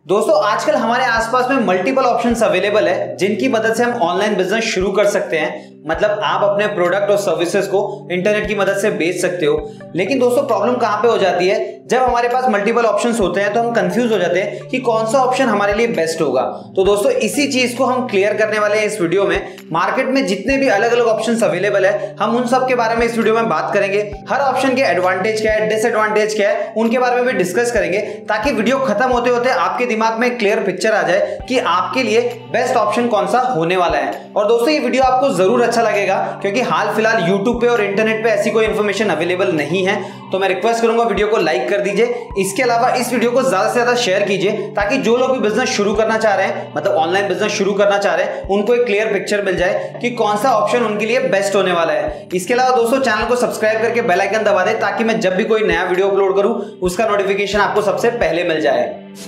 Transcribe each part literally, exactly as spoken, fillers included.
दोस्तों आजकल हमारे आसपास में मल्टीपल ऑप्शंस अवेलेबल है जिनकी मदद से हम ऑनलाइन बिजनेस शुरू कर सकते हैं। मतलब आप अपने प्रोडक्ट और सर्विसेज को इंटरनेट की मदद से बेच सकते हो। लेकिन दोस्तों प्रॉब्लम कहां पे हो जाती है, जब हमारे पास मल्टीपल ऑप्शंस होते हैं तो हम कंफ्यूज हो जाते हैं कि कौन सा ऑप्शन हमारे लिए बेस्ट होगा। तो दोस्तों इसी चीज को हम क्लियर करने वाले हैं इस वीडियो में। मार्केट में जितने भी अलग अलग ऑप्शंस अवेलेबल है हम उन सब के बारे में इस वीडियो में बात करेंगे। हर ऑप्शन के एडवांटेज क्या है, डिसएडवांटेज क्या है, उनके बारे में भी डिस्कस करेंगे ताकि वीडियो खत्म होते होते आपके दिमाग में क्लियर पिक्चर आ जाए कि आपके लिए बेस्ट ऑप्शन कौन सा होने वाला है। और दोस्तों ये वीडियो आपको जरूर अच्छा लगेगा क्योंकि हाल फिलहाल यूट्यूब पे और इंटरनेट पे ऐसी कोई इंफॉर्मेशन अवेलेबल नहीं है। तो मैं रिक्वेस्ट करूंगा वीडियो को लाइक कर दीजिए। इसके अलावा इस वीडियो को ज्यादा से ज्यादा शेयर कीजिए ताकि जो लोग भी बिजनेस शुरू करना चाह रहे हैं, मतलब ऑनलाइन बिजनेस शुरू करना चाह रहे हैं, उनको एक क्लियर पिक्चर मिल जाए कि कौन सा ऑप्शन उनके लिए बेस्ट होने वाला है। इसके अलावा दोस्तों चैनल को सब्सक्राइब करके बेल आइकन दबा दें ताकि मैं जब भी कोई नया वीडियो अपलोड करूं उसका नोटिफिकेशन आपको सबसे पहले मिल जाए।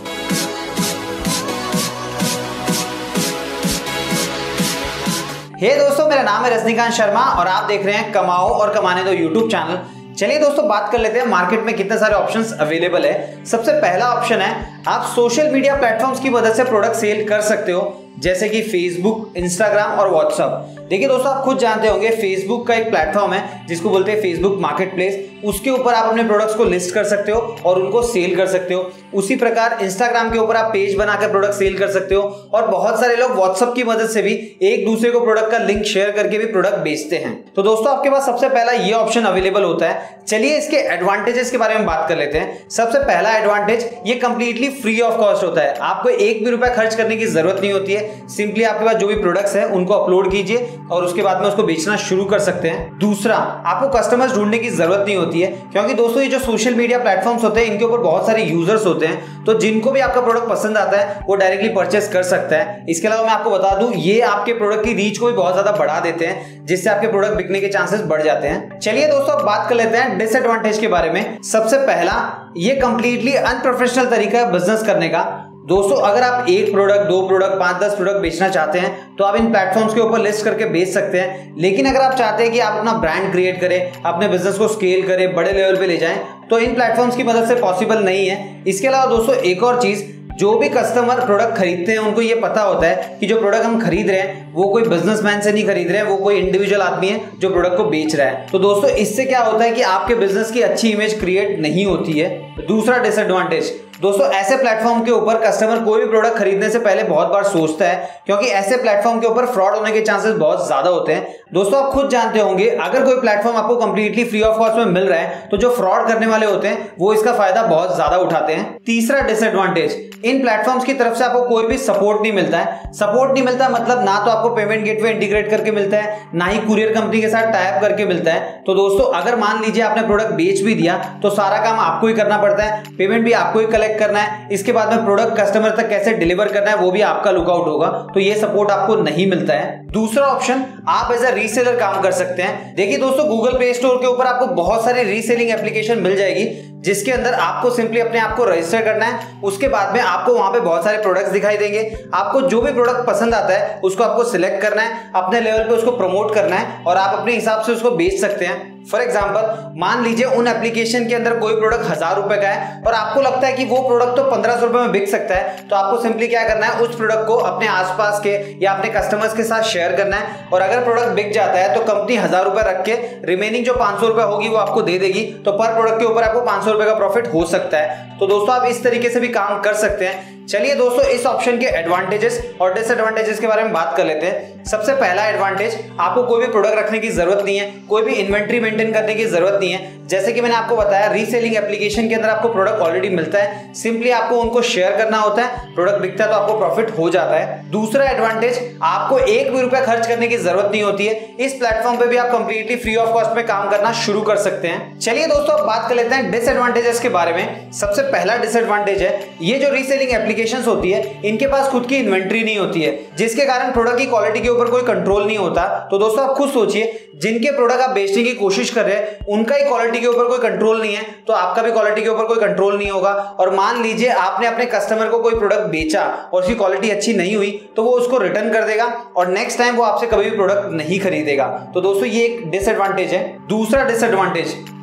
हे hey दोस्तों, मेरा नाम है रजनीकांत शर्मा और आप देख रहे हैं कमाओ और कमाने दो यूट्यूब चैनल। चलिए दोस्तों बात कर लेते हैं मार्केट में कितने सारे ऑप्शंस अवेलेबल है। सबसे पहला ऑप्शन है आप सोशल मीडिया प्लेटफॉर्म्स की मदद से प्रोडक्ट सेल कर सकते हो, जैसे कि फेसबुक, इंस्टाग्राम और व्हाट्सएप। देखिए दोस्तों आप खुद जानते होंगे फेसबुक का एक प्लेटफॉर्म है जिसको बोलते हैं फेसबुक मार्केट प्लेस। उसके ऊपर आप अपने प्रोडक्ट्स को लिस्ट कर सकते हो और उनको सेल कर सकते हो। उसी प्रकार इंस्टाग्राम के ऊपर आप पेज बनाकर प्रोडक्ट सेल कर सकते हो और बहुत सारे लोग व्हाट्सएप की मदद से भी एक दूसरे को प्रोडक्ट का लिंक शेयर करके भी प्रोडक्ट बेचते हैं। तो दोस्तों आपके पास सबसे पहला ये ऑप्शन अवेलेबल होता है। चलिए इसके एडवांटेजेस के बारे में बात कर लेते हैं। सबसे पहला एडवांटेज, ये कंप्लीटली फ्री ऑफ कॉस्ट होता है। आपको एक भी रुपया खर्च करने की जरूरत नहीं होती है। सिंपली आपके पास जो भी प्रोडक्ट्स हैं उनको अपलोड कीजिए और उसके बाद में उसको बेचना शुरू कर सकते हैं। दूसरा, आपको कस्टमर्स ढूंढने की जरूरत नहीं होती है क्योंकि दोस्तों ये जो सोशल मीडिया प्लेटफॉर्म्स होते हैं इनके ऊपर बहुत सारे यूजर्स होते हैं, तो जिनको भी आपका प्रोडक्ट पसंद आता है वो डायरेक्टली परचेस कर सकता है। इसके अलावा मैं आपको बता दूं ये आपके प्रोडक्ट की रीच को भी बहुत ज्यादा बढ़ा देते हैं जिससे आपके प्रोडक्ट बिकने के चांसेस बढ़ जाते हैं। चलिए दोस्तों अब बात कर लेते हैं डिसएडवांटेज के बारे में। सबसे पहला, ये कंप्लीटली अनप्रोफेशनल तरीका है बिजनेस करने का। दोस्तों अगर आप एक प्रोडक्ट, दो प्रोडक्ट, पांच दस प्रोडक्ट बेचना चाहते हैं तो आप इन प्लेटफॉर्म्स के ऊपर लिस्ट करके बेच सकते हैं। लेकिन अगर आप चाहते हैं कि आप अपना ब्रांड क्रिएट करें, अपने बिजनेस को स्केल करें, बड़े लेवल पे ले जाएं, तो इन प्लेटफॉर्म्स की मदद से पॉसिबल नहीं है। इसके अलावा दोस्तों एक और चीज, जो भी कस्टमर प्रोडक्ट खरीदते हैं उनको ये पता होता है कि जो प्रोडक्ट हम खरीद रहे हैं वो कोई बिजनेसमैन से नहीं खरीद रहे हैं, वो कोई इंडिविजुअल आदमी है जो प्रोडक्ट को बेच रहा है। तो दोस्तों इससे क्या होता है कि आपके बिजनेस की अच्छी इमेज क्रिएट नहीं होती है। दूसरा डिसएडवांटेज, दोस्तों ऐसे प्लेटफॉर्म के ऊपर कस्टमर कोई भी प्रोडक्ट खरीदने से पहले बहुत बार सोचता है क्योंकि ऐसे प्लेटफॉर्म के ऊपर फ्रॉड होने के चांसेस बहुत ज्यादा होते हैं। दोस्तों आप खुद जानते होंगे अगर कोई प्लेटफॉर्म आपको कंप्लीटली फ्री ऑफ कॉस्ट में मिल रहा है तो जो फ्रॉड करने वाले होते हैं वो इसका फायदा बहुत ज्यादा उठाते हैं। तीसरा डिसएडवांटेज, इन प्लेटफॉर्म्स की तरफ से आपको कोई भी सपोर्ट नहीं मिलता है। सपोर्ट नहीं मिलता मतलब ना तो आपको पेमेंट गेटवे इंटीग्रेट करके मिलता है, ना ही कुरियर कंपनी के साथ टाई अप करके मिलता है। तो दोस्तों अगर मान लीजिए आपने प्रोडक्ट बेच भी दिया तो सारा काम आपको ही करना पड़ता है, पेमेंट भी आपको ही कलेक्ट करना है, इसके बाद में प्रोडक्ट कस्टमर तक कैसे डिलीवर करना है वो भी आपका लुकआउट होगा। तो ये सपोर्ट आपको नहीं मिलता है। दूसरा ऑप्शन, आप एज अ रीसेलर काम कर सकते हैं। देखिए दोस्तों गूगल प्ले स्टोर के ऊपर आपको बहुत सारी रीसेलिंग एप्लीकेशन मिल जाएगी जिसके अंदर आपको सिंपली अपने आप को रजिस्टर करना है। उसके बाद में आपको वहां पे बहुत सारे प्रोडक्ट्स दिखाई देंगे। आपको जो भी प्रोडक्ट पसंद आता है उसको आपको सिलेक्ट करना है, अपने लेवल पे उसको प्रमोट करना है और आप अपने हिसाब से उसको बेच सकते हैं। फॉर एग्जाम्पल मान लीजिए उन एप्लीकेशन के अंदर कोई प्रोडक्ट हजार रुपए का है और आपको लगता है कि वो प्रोडक्ट तो पंद्रह सौ रुपए में बिक सकता है, तो आपको सिंपली क्या करना है, उस प्रोडक्ट को अपने आसपास के या अपने कस्टमर्स के साथ शेयर करना है और अगर प्रोडक्ट बिक जाता है तो कंपनी हजार रुपए रख के रिमेनिंग जो पांच सौ रुपए होगी वो आपको दे देगी। तो पर प्रोडक्ट के ऊपर आपको पांच सौ रुपए का प्रॉफिट हो सकता है। तो दोस्तों आप इस तरीके से भी काम कर सकते हैं। चलिए दोस्तों इस ऑप्शन के एडवांटेजेस और डिसएडवांटेजेस के बारे में बात कर लेते हैं। सबसे पहला एडवांटेज, आपको कोई भी प्रोडक्ट रखने की जरूरत नहीं है, कोई भी इन्वेंट्री मेंटेन करने की जरूरत नहीं है। जैसे कि मैंने आपको बताया रीसेलिंग एप्लीकेशन के अंदर आपको प्रोडक्ट ऑलरेडी मिलता है, सिंपली आपको उनको शेयर करना होता है, प्रोडक्ट बिकता है तो आपको प्रॉफिट हो जाता है। दूसरा एडवांटेज, आपको एक भी रुपया खर्च करने की जरूरत नहीं होती है। इस प्लेटफॉर्म पे भी आप कंप्लीटली फ्री ऑफ कॉस्ट में काम करना शुरू कर सकते हैं। चलिए दोस्तों अब बात कर लेते हैं डिसएडवांटेजेस के बारे में। सबसे पहला डिसएडवांटेज है, ये जो रीसेलिंग एप्लीकेशंस होती है इनके पास खुद की इन्वेंट्री नहीं होती है जिसके कारण प्रोडक्ट की क्वालिटी के ऊपर कोई कंट्रोल नहीं होता। तो दोस्तों आप खुद सोचिए, जिनके प्रोडक्ट आप बेचने की कोशिश कर रहे हैं उनका ही क्वालिटी के ऊपर कोई कंट्रोल नहीं है तो आपका भी क्वालिटी के ऊपर कोई कंट्रोल नहीं होगा। और मान लीजिए आपने अपने कस्टमर को कोई प्रोडक्ट बेचा और उसकी क्वालिटी अच्छी नहीं हुई तो वो उसको रिटर्न कर देगा और नेक्स्ट टाइम वो आपसे कभी भी प्रोडक्ट नहीं खरीदेगा। तो दोस्तों ये एक डिसएडवांटेज है। दूसरा डिसएडवांटेज,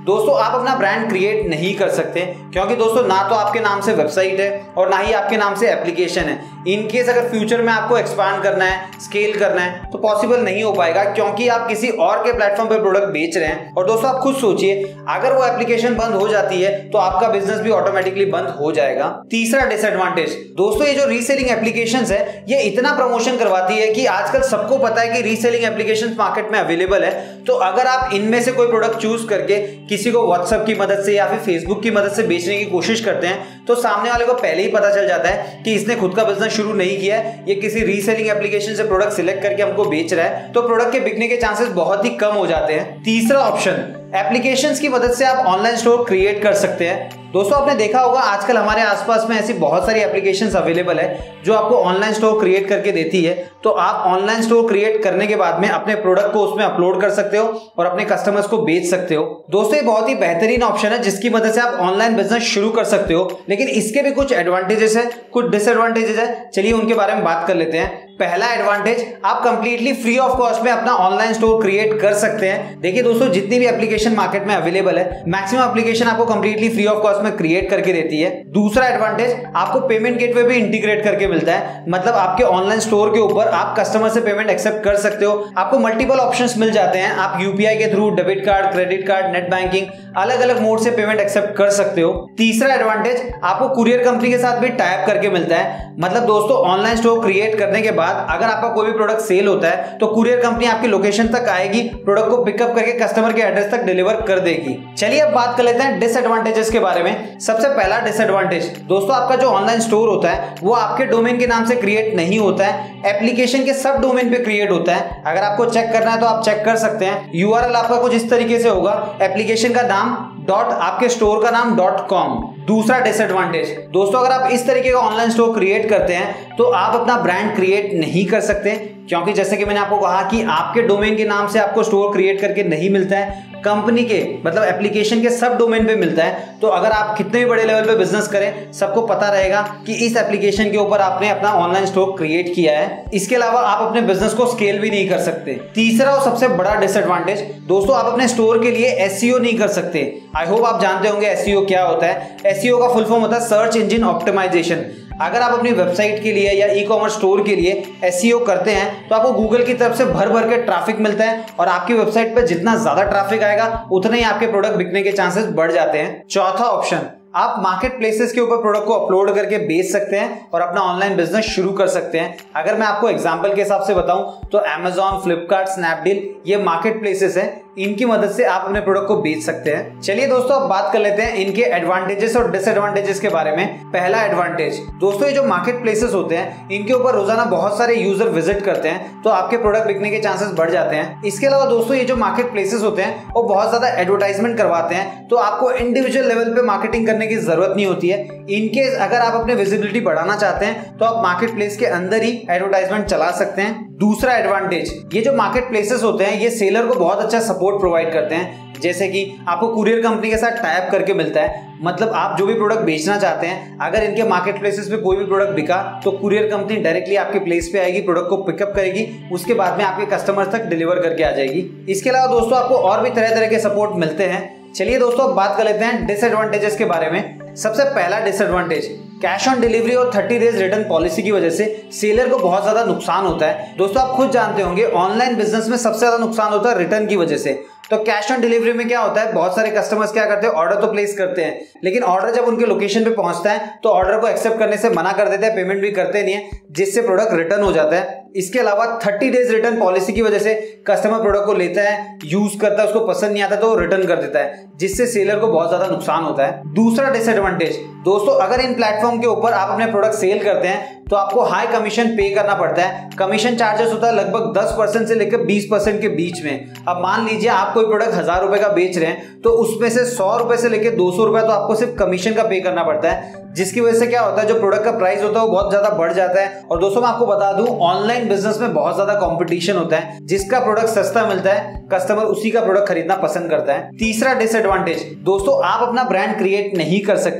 दोस्तों आप अपना ब्रांड क्रिएट नहीं कर सकते, क्योंकि दोस्तों ना तो आपके नाम से वेबसाइट है और ना ही आपके नाम से एप्लीकेशन है। इन केस अगर फ्यूचर में आपको एक्सपांड करना है, स्केल करना है, तो पॉसिबल नहीं हो पाएगा, क्योंकि आप किसी और के प्लेटफॉर्म पे प्रोडक्ट बेच रहे हैं। और दोस्तों आप खुद सोचिए, अगर वो एप्लीकेशन बंद हो जाती है तो आपका बिजनेस भी ऑटोमेटिकली बंद हो जाएगा। तीसरा डिसएडवांटेज, दोस्तों ये जो रीसेलिंग एप्लीकेशंस है ये इतना प्रमोशन करवाती है कि आजकल सबको पता है कि रीसेलिंग एप्लीकेशंस मार्केट में अवेलेबल है। तो अगर आप इनमें से कोई प्रोडक्ट चूज करके किसी को व्हाट्सएप की मदद से या फिर फेसबुक की मदद से बेचने की कोशिश करते हैं, तो सामने वाले को पहले ही पता चल जाता है कि इसने खुद का बिजनेस शुरू नहीं किया है, ये किसी रीसेलिंग एप्लीकेशन से प्रोडक्ट सिलेक्ट करके हमको बेच रहा है, तो प्रोडक्ट के बिकने के चांसेस बहुत ही कम हो जाते हैं। तीसरा ऑप्शन, एप्लीकेशंस की मदद से आप ऑनलाइन स्टोर क्रिएट कर सकते हैं। दोस्तों आपने देखा होगा आजकल हमारे आसपास में ऐसी बहुत सारी एप्लीकेशंस अवेलेबल है जो आपको ऑनलाइन स्टोर क्रिएट करके देती है। तो आप ऑनलाइन स्टोर क्रिएट करने के बाद में अपने प्रोडक्ट को उसमें अपलोड कर सकते हो और अपने कस्टमर्स को बेच सकते हो। दोस्तों ये बहुत ही बेहतरीन ऑप्शन है जिसकी मदद से आप ऑनलाइन बिजनेस शुरू कर सकते हो, लेकिन इसके भी कुछ एडवांटेजेस है, कुछ डिसएडवांटेजेस है। चलिए उनके बारे में बात कर लेते हैं। पहला एडवांटेज, आप कंप्लीटली फ्री ऑफ कॉस्ट में अपना ऑनलाइन स्टोर क्रिएट कर सकते हैं। देखिए दोस्तों, जितनी भी एप्लीकेशन मार्केट में अवेलेबल है, मैक्सिमम एप्लीकेशन आपको कंप्लीटली फ्री ऑफ कॉस्ट में क्रिएट करके देती है। दूसरा एडवांटेज, आपको पेमेंट गेटवे भी इंटीग्रेट करके मिलता है, मतलब आपके ऑनलाइन स्टोर के ऊपर आप कस्टमर से पेमेंट एक्सेप्ट कर सकते हो। आपको मल्टीपल ऑप्शंस मिल जाते हैं, आप यूपीआई के through, debit card, credit card, net banking, अलग अलग मोड से पेमेंट एक्सेप्ट कर सकते हो। तीसरा एडवांटेज, आपको कुरियर कंपनी के साथ भी टाई अप करके मिलता है, मतलब दोस्तों ऑनलाइन स्टोर क्रिएट करने के बाद अगर आपका कोई भी प्रोडक्ट सेल होता है तो कुरियर कंपनी आपकी लोकेशन तक आएगी, प्रोडक्ट को पिकअप करके कस्टमर के एड्रेस तक डिलीवर कर देगी। चलिए अब बात कर लेते हैं डिसएडवांटेजेस के बारे में। सबसे पहला डिसएडवांटेज, दोस्तों आपका जो ऑनलाइन स्टोर होता है वो आपके डोमेन के नाम से क्रिएट नहीं होता है, एप्लीकेशन के सब डोमेन पे क्रिएट होता है। अगर आपको चेक करना है तो आप चेक कर सकते हैं। यूआरएल आपका कुछ इस तरीके से होगा, एप्लीकेशन का नाम डॉट आपके स्टोर का नाम डॉट कॉम। दूसरा डिसएडवांटेज, दोस्तों अगर आप इस तरीके का ऑनलाइन स्टोर क्रिएट करते हैं तो आप अपना ब्रांड क्रिएट नहीं कर सकते, क्योंकि जैसे कि मैंने आपको कहा कि आपके डोमेन के नाम से आपको स्टोर क्रिएट करके नहीं मिलता है, कंपनी के मतलब एप्लीकेशन के सब डोमेन पे मिलता है। तो अगर आप कितने भी बड़े लेवल पे बिजनेस करें, सबको पता रहेगा कि इस एप्लीकेशन के ऊपर आपने अपना ऑनलाइन स्टोर क्रिएट किया है। इसके अलावा आप अपने बिजनेस को स्केल भी नहीं कर सकते। तीसरा और सबसे बड़ा डिसएडवांटेज, दोस्तों आप अपने स्टोर के लिए एसईओ नहीं कर सकते। आई होप आप जानते होंगे एसईओ क्या होता है। एसईओ का फुल फॉर्म होता है सर्च इंजन ऑप्टिमाइजेशन। अगर आप अपनी वेबसाइट के लिए या ई कॉमर्स स्टोर के लिए एसईओ करते हैं तो आपको गूगल की तरफ से भर भर के ट्रैफिक मिलता है, और आपकी वेबसाइट पर जितना ज्यादा ट्रैफिक आएगा उतने ही आपके प्रोडक्ट बिकने के चांसेस बढ़ जाते हैं। चौथा ऑप्शन, आप मार्केट प्लेसेस के ऊपर प्रोडक्ट को अपलोड करके बेच सकते हैं और अपना ऑनलाइन बिजनेस शुरू कर सकते हैं। अगर मैं आपको एग्जांपल के हिसाब से बताऊं तो अमेज़न, फ्लिपकार्ट, स्नैपडील ये मार्केट प्लेसेस हैं, इनकी मदद से आप अपने प्रोडक्ट को बेच सकते हैं। चलिए दोस्तों अब बात कर लेते हैं इनके एडवांटेजेस और डिसएडवांटेजेस के बारे में। पहला एडवांटेज, दोस्तों ये जो मार्केट प्लेसेस होते हैं इनके ऊपर रोजाना बहुत सारे यूजर विजिट करते हैं, तो आपके प्रोडक्ट बिकने के चांसेस बढ़ जाते हैं। इसके अलावा दोस्तों ये जो मार्केट प्लेसेस होते हैं वो बहुत ज्यादा एडवर्टाइजमेंट करवाते हैं, तो आपको इंडिविजुअल लेवल पे मार्केटिंग करने की जरूरत नहीं होती है। इनकेस अगर आप अपने विजिबिलिटी बढ़ाना चाहते हैं तो आप मार्केट प्लेस के अंदर ही एडवर्टाइजमेंट चला सकते हैं। दूसरा एडवांटेज, ये जो मार्केट प्लेसेस होते हैं ये सेलर को बहुत अच्छा सपोर्ट प्रोवाइड करते हैं, जैसे कि आपको कुरियर कंपनी के साथ टाई अप करके मिलता है, मतलब आप जो भी प्रोडक्ट बेचना चाहते हैं अगर इनके मार्केट प्लेसेस पे कोई भी प्रोडक्ट बिका तो कुरियर कंपनी डायरेक्टली आपके प्लेस पे आएगी, प्रोडक्ट को पिकअप करेगी, उसके बाद में आपके कस्टमर तक डिलीवर करके आ जाएगी। इसके अलावा दोस्तों आपको और भी तरह तरह के सपोर्ट मिलते हैं। चलिए दोस्तों अब बात कर लेते हैं डिसएडवांटेजेस के बारे में। सबसे पहला डिसएडवांटेज, कैश ऑन डिलीवरी और थर्टी डेज रिटर्न पॉलिसी की वजह से सेलर को बहुत ज्यादा नुकसान होता है। दोस्तों आप खुद जानते होंगे ऑनलाइन बिजनेस में सबसे ज्यादा नुकसान होता है रिटर्न की वजह से। तो कैश ऑन डिलीवरी में क्या होता है, बहुत सारे कस्टमर्स क्या करते हैं, ऑर्डर तो प्लेस करते हैं, लेकिन ऑर्डर जब उनके लोकेशन पे पहुंचता है तो ऑर्डर को एक्सेप्ट करने से मना कर देते हैं, पेमेंट भी करते नहीं है, जिससे प्रोडक्ट रिटर्न हो जाता है। इसके अलावा थर्टी डेज रिटर्न पॉलिसी की वजह से कस्टमर प्रोडक्ट को लेता है, यूज करता है, उसको पसंद नहीं आता तो रिटर्न कर देता है, जिससे सेलर को बहुत ज्यादा नुकसान होता है। दूसरा डिसएडवांटेज, दोस्तों अगर इन प्लेटफॉर्म के ऊपर आप अपने प्रोडक्ट सेल करते हैं तो आपको हाई कमीशन पे करना पड़ता है। कमीशन चार्जेस होता है लगभग दस परसेंट से लेकर बीस परसेंट के बीच में। अब मान लीजिए आप कोई प्रोडक्ट हजार रुपए का बेच रहे हैं तो उसमें से सौ रुपए से लेकर दो सौ रुपए तो आपको सिर्फ कमीशन का पे करना पड़ता है, जिसकी वजह से क्या होता है जो प्रोडक्ट का प्राइस होता है वो बहुत ज्यादा बढ़ जाता है। और दोस्तों मैं आपको बता दूं ऑनलाइन बिजनेस में बहुत ज्यादा कंपटीशन होता है, जिसका प्रोडक्ट सस्ता मिलता है कस्टमर उसी का प्रोडक्ट खरीदना पसंद करता है। तीसरा डिसएडवांटेज, दोस्तों आप अपना ब्रांड क्रिएट नहीं कर सकते,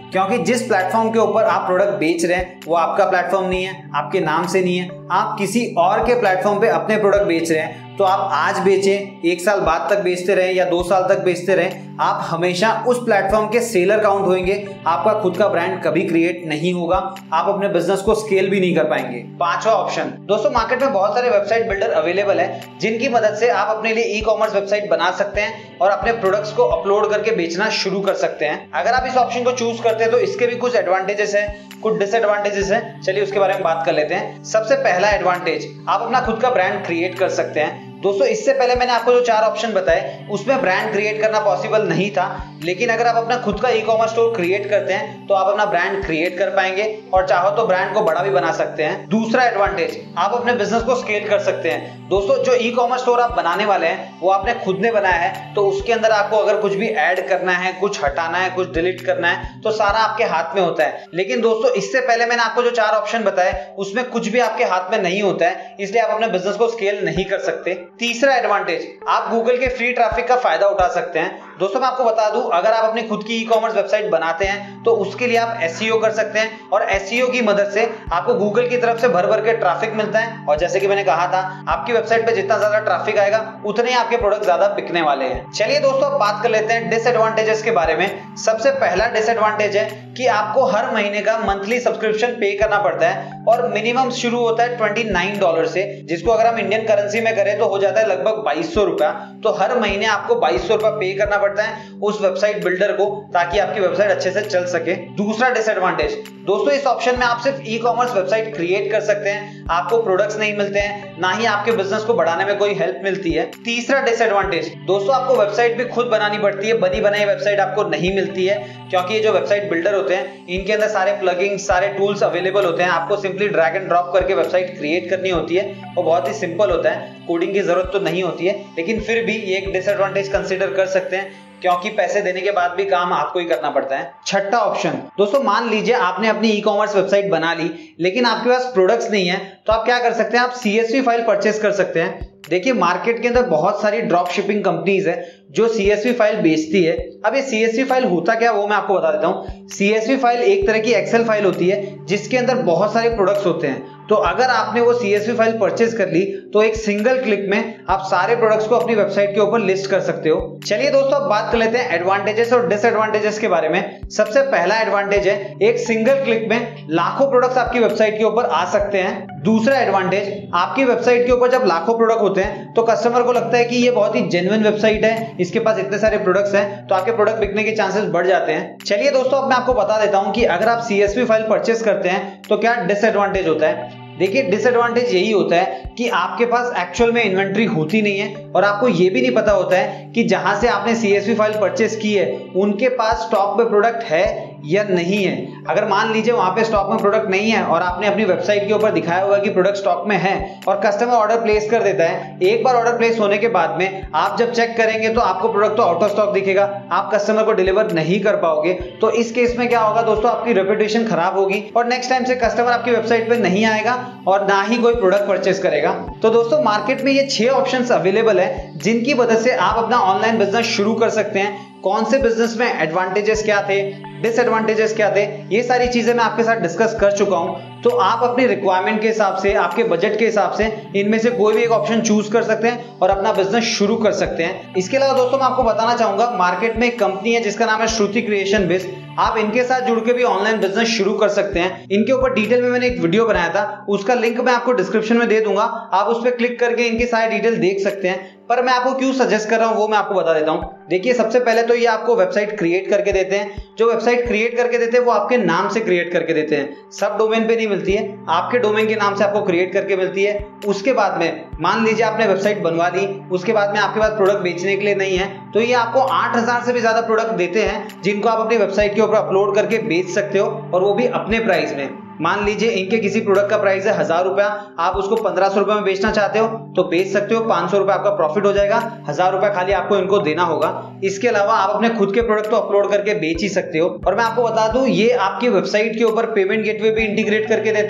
क्योंकि जिस प्लेटफॉर्म के ऊपर आप प्रोडक्ट बेच रहे हैं वो आपका प्लेटफॉर्म नहीं है, आपके नाम से नहीं है, आप किसी और के प्लेटफॉर्म पे अपने प्रोडक्ट बेच रहे हैं। तो आप आज बेचें, एक साल बाद तक बेचते रहें या दो साल तक बेचते रहें, आप हमेशा उस प्लेटफॉर्म के सेलर काउंट होंगे। आपका खुद का ब्रांड कभी क्रिएट नहीं होगा, आप अपने बिजनेस को स्केल भी नहीं कर पाएंगे। पांचवा ऑप्शन, दोस्तों मार्केट में बहुत सारे वेबसाइट बिल्डर अवेलेबल है जिनकी मदद से आप अपने लिए ई कॉमर्स वेबसाइट बना सकते हैं और अपने प्रोडक्ट्स को अपलोड करके बेचना शुरू कर सकते हैं। अगर आप इस ऑप्शन को चूज करते हैं तो इसके भी कुछ एडवांटेजेस हैं, कुछ डिसएडवांटेजेस हैं। चलिए उसके बारे में बात कर लेते हैं। सबसे पहला एडवांटेज, आप अपना खुद का ब्रांड क्रिएट कर सकते हैं। दोस्तों इससे पहले मैंने आपको जो चार ऑप्शन बताए उसमें ब्रांड क्रिएट करना पॉसिबल नहीं था, लेकिन अगर आप अपना खुद का ई कॉमर्स स्टोर क्रिएट करते हैं तो आप अपना ब्रांड क्रिएट कर पाएंगे और चाहो तो ब्रांड को बड़ा भी बना सकते हैं। दूसरा एडवांटेज, आप अपने बिजनेस को स्केल कर सकते हैं। दोस्तों जो ई कॉमर्स स्टोर आप बनाने वाले हैं वो आपने खुद ने बनाया है, तो उसके अंदर आपको अगर कुछ भी ऐड करना है, कुछ हटाना है, कुछ डिलीट करना है तो सारा आपके हाथ में होता है। लेकिन दोस्तों इससे पहले मैंने आपको जो चार ऑप्शन बताए उसमें कुछ भी आपके हाथ में नहीं होता है, इसलिए आप अपने बिजनेस को स्केल नहीं कर सकते। तीसरा एडवांटेज, आप गूगल के फ्री ट्रैफिक का फायदा उठा सकते हैं। दोस्तों मैं आपको बता दूं, अगर आप अपनी खुद की ई कॉमर्स वेबसाइट बनाते हैं तो उसके लिए आप एसईओ कर सकते हैं और एसईओ की मदद से आपको गूगल की तरफ से भर भर के ट्रैफिक मिलता है। और जैसे कि मैंने कहा था, आपकी वेबसाइट पे जितना ज्यादा ट्रैफिक आएगा उतने ही आपके प्रोडक्ट ज्यादा बिकने वाले हैं। चलिए दोस्तों अब बात कर लेते हैं डिसएडवांटेजेस के बारे में। सबसे पहला डिसएडवांटेज है कि आपको हर महीने का मंथली सब्सक्रिप्शन पे करना पड़ता है और मिनिमम शुरू होता है उनतीस डॉलर से, जिसको अगर हम इंडियन करेंसी में करें तो हो जाता है लगभग बाईस सौ रुपया। तो हर महीने आपको बाईस सौ रुपया पे करना पड़ता है उस वेबसाइट बिल्डर को, ताकि आपकी वेबसाइट अच्छे से चल सके। दूसरा डिसएडवांटेज, दोस्तों इस ऑप्शन में आप सिर्फ ई कॉमर्स वेबसाइट क्रिएट कर सकते हैं, आपको प्रोडक्ट्स नहीं मिलते हैं, ना ही आपके बिजनेस को बढ़ाने में कोई हेल्प मिलती है। तीसरा डिसएडवांटेज, दोस्तों आपको वेबसाइट भी खुद बनानी पड़ती है, बनी बनाई वेबसाइट आपको नहीं मिलती है, क्योंकि ये जो वेबसाइट बिल्डर होते हैं इनके अंदर सारे प्लगइन्स, सारे टूल्स अवेलेबल होते हैं। आपको सिंपली ड्रैग एंड ड्रॉप करके वेबसाइट क्रिएट करनी होती है और बहुत ही सिंपल होता है, कोडिंग की जरूरत तो नहीं होती है। लेकिन फिर भी ये एक डिसएडवांटेज कंसीडर कर सकते हैं, क्योंकि पैसे देने के बाद भी काम आपको ही करना पड़ता है। छठा ऑप्शन, दोस्तों मान लीजिए आपने अपनी ई कॉमर्स वेबसाइट बना ली लेकिन आपके पास प्रोडक्ट्स नहीं है, तो आप क्या कर सकते हैं, आप सीएसवी फाइल परचेस कर सकते हैं। देखिए मार्केट के अंदर बहुत सारी ड्रॉप शिपिंग कंपनीज है जो सीएसवी फाइल बेचती है। अब ये सीएसवी फाइल होता क्या वो मैं आपको बता देता हूँ। सीएसवी फाइल एक तरह की एक्सेल फाइल होती है जिसके अंदर बहुत सारे प्रोडक्ट्स होते हैं। तो अगर आपने वो सीएसवी फाइल परचेज कर ली तो एक सिंगल क्लिक में आप सारे प्रोडक्ट्स को अपनी वेबसाइट के ऊपर लिस्ट कर सकते हो। चलिए दोस्तों अब बात कर लेते हैं एडवांटेजेस और डिसएडवांटेजेस के बारे में। सबसे पहला एडवांटेज है, एक सिंगल क्लिक में लाखों प्रोडक्ट्स आपकी वेबसाइट के ऊपर आ सकते हैं। दूसरा एडवांटेज, आपकी वेबसाइट के ऊपर जब लाखों प्रोडक्ट होते हैं तो कस्टमर को लगता है कि ये बहुत ही जेन्युइन वेबसाइट है, इसके पास इतने सारे प्रोडक्ट्स हैं, तो आपके प्रोडक्ट बिकने के चांसेस बढ़ जाते हैं। चलिए दोस्तों अब मैं आपको बता देता हूं कि अगर आप सीएसवी फाइल परचेस करते हैं तो क्या डिसएडवांटेज होता है। देखिए डिसएडवांटेज यही होता है कि आपके पास एक्चुअल में इन्वेंट्री होती नहीं है और आपको ये भी नहीं पता होता है कि जहां से आपने सीएसवी फाइल परचेस की है उनके पास स्टॉक में प्रोडक्ट है या नहीं है। अगर मान लीजिए वहां पे स्टॉक में प्रोडक्ट नहीं है और आपने अपनी वेबसाइट के ऊपर दिखाया हुआ कि प्रोडक्ट स्टॉक में है और कस्टमर ऑर्डर प्लेस कर देता है, एक बार ऑर्डर प्लेस होने के बाद में आप जब चेक करेंगे तो आपको प्रोडक्ट तो आउट ऑफ स्टॉक दिखेगा, आप कस्टमर को डिलीवर नहीं कर पाओगे। तो इस केस में क्या होगा दोस्तों, आपकी रेपुटेशन खराब होगी और नेक्स्ट टाइम से कस्टमर आपकी वेबसाइट पे नहीं आएगा और ना ही कोई प्रोडक्ट परचेस करेगा। तो दोस्तों मार्केट में ये छह ऑप्शंस अवेलेबल है जिनकी मदद से आप अपना ऑनलाइन बिजनेस शुरू कर सकते हैं। कौन से बिजनेस में एडवांटेजेस क्या थे, डिसएडवांटेजेस क्या थे, ये सारी चीजें मैं आपके साथ डिस्कस कर चुका हूं। तो आप अपनी रिक्वायरमेंट के हिसाब से, आपके बजट के हिसाब से इनमें से कोई भी एक ऑप्शन चूज कर सकते हैं और अपना बिजनेस शुरू कर सकते हैं। इसके अलावा दोस्तों मैं आपको बताना चाहूंगा, मार्केट में एक कंपनी है जिसका नाम है श्रुति क्रिएशन बिज। आप इनके साथ जुड़ के भी ऑनलाइन बिजनेस शुरू कर सकते हैं। इनके ऊपर डिटेल में मैंने एक वीडियो बनाया था, उसका लिंक मैं आपको डिस्क्रिप्शन में दे दूंगा, आप उस पर क्लिक करके इनकी सारी डिटेल देख सकते हैं। पर मैं आपको क्यों सजेस्ट कर रहा हूं वो मैं आपको बता देता हूं। देखिए सबसे पहले तो ये आपको वेबसाइट क्रिएट करके देते हैं। जो वेबसाइट क्रिएट करके देते हैं वो आपके नाम से क्रिएट करके देते हैं, सब डोमेन पे नहीं मिलती है, आपके डोमेन के नाम से आपको क्रिएट करके मिलती है। उसके बाद में मान लीजिए आपने वेबसाइट बनवा ली, उसके बाद में आपके पास प्रोडक्ट बेचने के लिए नहीं है, तो ये आपको आठ हजार से भी ज्यादा प्रोडक्ट देते हैं जिनको आप अपनी वेबसाइट के ऊपर अपलोड करके बेच सकते हो और वो भी अपने प्राइस में। मान लीजिए इनके किसी प्रोडक्ट का प्राइस है हजार रुपया, आप उसको पंद्रह सौ रुपए में बेचना चाहते हो तो बेच सकते हो, पांच सौ रुपए आपका प्रॉफिट हो जाएगा, हजार रुपया खाली आपको इनको देना होगा। इसके अलावा आप अपने खुद के प्रोडक्ट तो अपलोड करके बेच ही सकते हो। और मैं आपको बता दूं, ये आपकी वेबसाइट के ऊपर पेमेंट गेटवे भी इंटीग्रेट करके देते हैं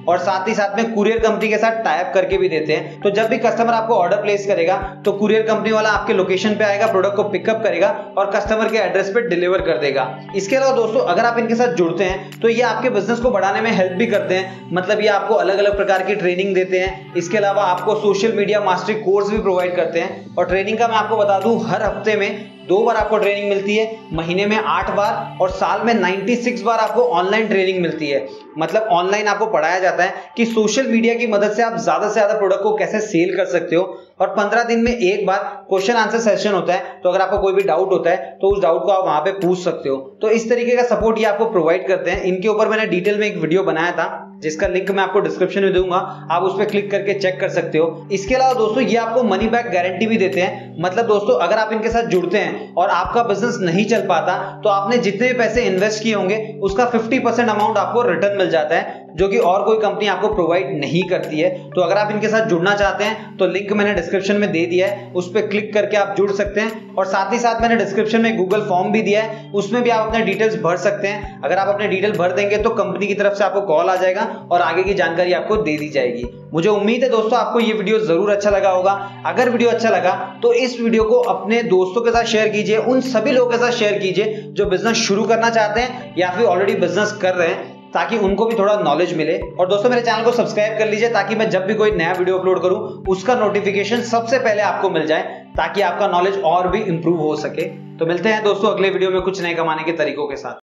और साथ ही साथ में कुरियर कंपनी के साथ टाई अप करके भी देते हैं। तो जब भी कस्टमर आपको ऑर्डर प्लेस करेगा तो कुरियर कंपनी वाला आपके लोकेशन पे आएगा, प्रोडक्ट को पिकअप करेगा और कस्टमर के एड्रेस पे डिलीवर कर देगा। इसके अलावा दोस्तों अगर आप इनके साथ जुड़ते हैं तो ये आपके बिजनेस को बढ़ाने में हेल्प भी करते हैं, मतलब ये आपको अलग अलग प्रकार की ट्रेनिंग देते हैं। इसके अलावा आपको सोशल मीडिया मास्टरी कोर्स भी प्रोवाइड करते हैं और ट्रेनिंग का मैं आपको बता दूं हर हफ्ते में दो बार आपको ट्रेनिंग मिलती है, महीने में आठ बार और साल में छियानवे बार आपको ऑनलाइन ट्रेनिंग मिलती है। मतलब ऑनलाइन आपको पढ़ाया जाता है कि सोशल मीडिया की मदद से आप ज्यादा से ज्यादा प्रोडक्ट को कैसे सेल कर सकते हो और पंद्रह दिन में एक बार क्वेश्चन आंसर सेशन होता है। तो अगर आपको कोई भी डाउट होता है तो उस डाउट को आप वहां पे पूछ सकते हो। तो इस तरीके का सपोर्ट ये आपको प्रोवाइड करते हैं। इनके ऊपर मैंने डिटेल में एक वीडियो बनाया था जिसका लिंक मैं आपको डिस्क्रिप्शन में दूंगा, आप उस पर क्लिक करके चेक कर सकते हो। इसके अलावा दोस्तों ये आपको मनी बैक गारंटी भी देते हैं। मतलब दोस्तों अगर आप इनके साथ जुड़ते हैं और आपका बिजनेस नहीं चल पाता तो आपने जितने भी पैसे इन्वेस्ट किए होंगे उसका पचास परसेंट अमाउंट आपको रिटर्न मिल जाता है, जो कि और कोई कंपनी आपको प्रोवाइड नहीं करती है। तो अगर आप इनके साथ जुड़ना चाहते हैं तो लिंक मैंने डिस्क्रिप्शन में दे दिया है, उस पर क्लिक करके आप जुड़ सकते हैं। और साथ ही साथ मैंने डिस्क्रिप्शन में गूगल फॉर्म भी दिया है, उसमें भी आप अपने डिटेल्स भर सकते हैं। अगर आप अपने डिटेल भर देंगे तो कंपनी की तरफ से आपको कॉल आ जाएगा और आगे की जानकारी आपको दे दी जाएगी। मुझे उम्मीद है दोस्तों आपको ये वीडियो जरूर अच्छा लगा होगा। अगर वीडियो अच्छा लगा तो इस वीडियो को अपने दोस्तों के साथ शेयर कीजिए, उन सभी लोगों के साथ शेयर कीजिए जो बिजनेस शुरू करना चाहते हैं या फिर ऑलरेडी बिजनेस कर रहे हैं, ताकि उनको भी थोड़ा नॉलेज मिले। और दोस्तों मेरे चैनल को सब्सक्राइब कर लीजिए ताकि मैं जब भी कोई नया वीडियो अपलोड करूं उसका नोटिफिकेशन सबसे पहले आपको मिल जाए, ताकि आपका नॉलेज और भी इंप्रूव हो सके। तो मिलते हैं दोस्तों अगले वीडियो में कुछ नए कमाने के तरीकों के साथ।